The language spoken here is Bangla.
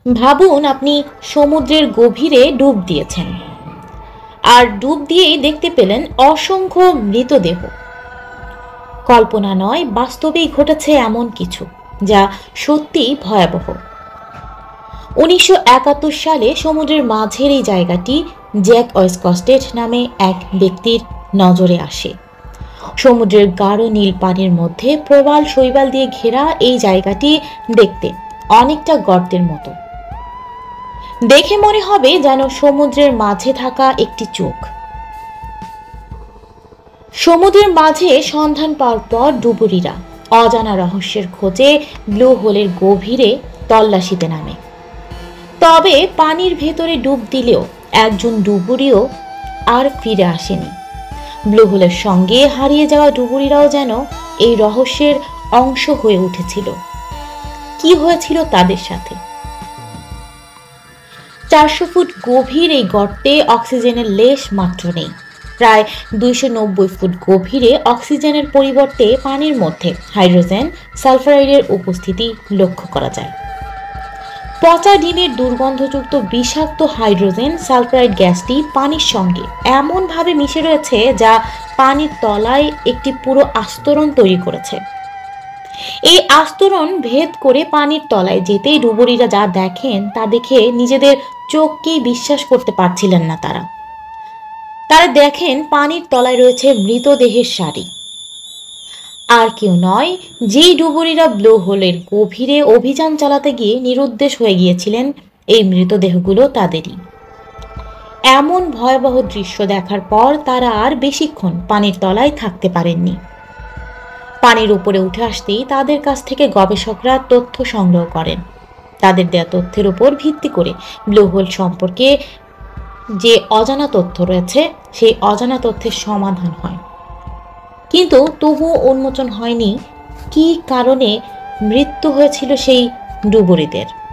ভাবুন আপনি সমুদ্রের গভীরে ডুব দিয়েছেন, আর ডুব দিয়েই দেখতে পেলেন অসংখ্য মৃতদেহ। কল্পনা নয়, বাস্তবেই ঘটেছে এমন কিছু যা সত্যিই ভয়াবহ। 1971 সালে সমুদ্রের মাঝের এই জায়গাটি জ্যাক ওয়েস্টকস্টেড নামে এক ব্যক্তির নজরে আসে। সমুদ্রের গাঢ় নীল পানির মধ্যে প্রবাল শৈবাল দিয়ে ঘেরা এই জায়গাটি দেখতে অনেকটা গর্তের মতো। দেখে মনে হবে যেন সমুদ্রের মাঝে থাকা একটি চোখ। সমুদ্রের মাঝে সন্ধান পাওয়ার পর ডুবুরিরা অজানা রহস্যের খোঁজে ব্লু হোলের গভীরে তল্লাশিতে নামে। তবে পানির ভেতরে ডুব দিলেও একজন ডুবুরিও আর ফিরে আসেনি। ব্লু হোলের সঙ্গে হারিয়ে যাওয়া ডুবুরিরাও যেন এই রহস্যের অংশ হয়ে উঠেছিল। কি হয়েছিল তাদের সাথে? 400 ফুট গভীর এই গর্তে অক্সিজেনের লেশ মাত্র নেই। প্রায় 290 ফুট গভীরে অক্সিজেনের পরিবর্তে পানির মধ্যে হাইড্রোজেন সালফারাইডের উপস্থিতি লক্ষ্য করা যায়। পচা ডিমের দুর্গন্ধযুক্ত বিষাক্ত হাইড্রোজেন সালফারাইড গ্যাসটি পানির সঙ্গে এমনভাবে মিশে রয়েছে যা পানির তলায় একটি পুরো আস্তরণ তৈরি করেছে। এই আস্তরণ ভেদ করে পানির তলায় যেতেই ডুবুরিরা যা দেখেন তা দেখে নিজেদের চোখকেই বিশ্বাস করতে পারছিলেন না। তারা দেখেন পানির তলায় রয়েছে মৃতদেহের সারি। আর কেউ নয়, যেই ডুবুরিরা ব্লু হোলের গভীরে অভিযান চালাতে গিয়ে নিরুদ্দেশ হয়ে গিয়েছিলেন, এই মৃতদেহগুলো তাদেরই। এমন ভয়াবহ দৃশ্য দেখার পর তারা আর বেশিক্ষণ পানির তলায় থাকতে পারেননি। পানির উপরে উঠে আসতেই তাদের কাছ থেকে গবেষকরা তথ্য সংগ্রহ করেন। তাদের দেয়া তথ্যের উপর ভিত্তি করে ব্লু হোল সম্পর্কে যে অজানা তথ্য রয়েছে সেই অজানা তথ্যের সমাধান হয়। কিন্তু তবুও উন্মোচন হয়নি কি কারণে মৃত্যু হয়েছিল সেই ডুবুরিদের।